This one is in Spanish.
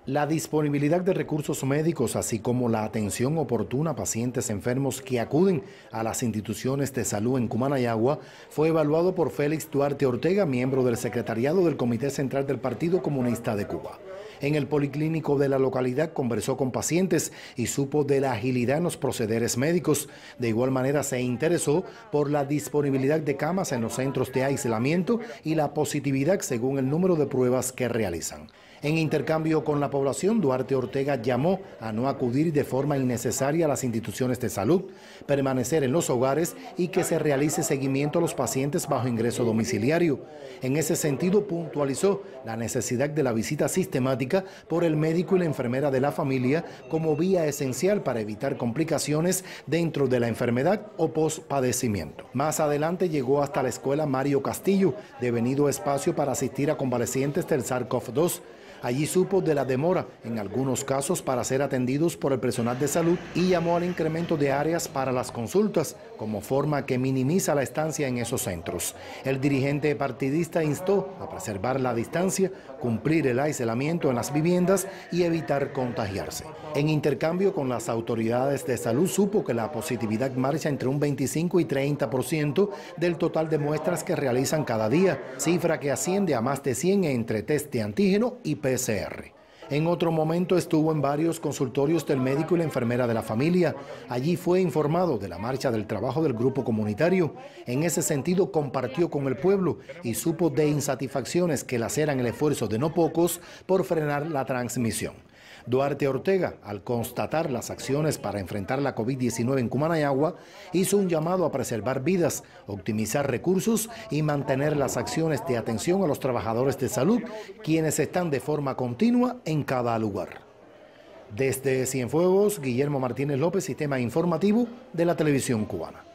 La disponibilidad de recursos médicos, así como la atención oportuna a pacientes enfermos que acuden a las instituciones de salud en Cumanayagua, fue evaluado por Félix Duarte Ortega, miembro del secretariado del Comité Central del Partido Comunista de Cuba. En el policlínico de la localidad conversó con pacientes y supo de la agilidad en los procederes médicos. De igual manera se interesó por la disponibilidad de camas en los centros de aislamiento y la positividad según el número de pruebas que realizan. En intercambio con la población, Duarte Ortega llamó a no acudir de forma innecesaria a las instituciones de salud, permanecer en los hogares y que se realice seguimiento a los pacientes bajo ingreso domiciliario. En ese sentido, puntualizó la necesidad de la visita sistemática por el médico y la enfermera de la familia como vía esencial para evitar complicaciones dentro de la enfermedad o pospadecimiento. Más adelante llegó hasta la escuela Mario Castillo, devenido espacio para asistir a convalecientes del SARS-CoV-2. Allí supo de la demora, en algunos casos, para ser atendidos por el personal de salud y llamó al incremento de áreas para las consultas, como forma que minimiza la estancia en esos centros. El dirigente partidista instó a preservar la distancia, cumplir el aislamiento en las viviendas y evitar contagiarse. En intercambio con las autoridades de salud, supo que la positividad marcha entre un 25 y 30% del total de muestras que realizan cada día, cifra que asciende a más de 100 entre test de antígeno y PCR. En otro momento estuvo en varios consultorios del médico y la enfermera de la familia. Allí fue informado de la marcha del trabajo del grupo comunitario. En ese sentido compartió con el pueblo y supo de insatisfacciones que laceran el esfuerzo de no pocos por frenar la transmisión. Duarte Ortega, al constatar las acciones para enfrentar la COVID-19 en Cumanayagua, hizo un llamado a preservar vidas, optimizar recursos y mantener las acciones de atención a los trabajadores de salud, quienes están de forma continua en cada lugar. Desde Cienfuegos, Guillermo Martínez López, Sistema Informativo de la Televisión Cubana.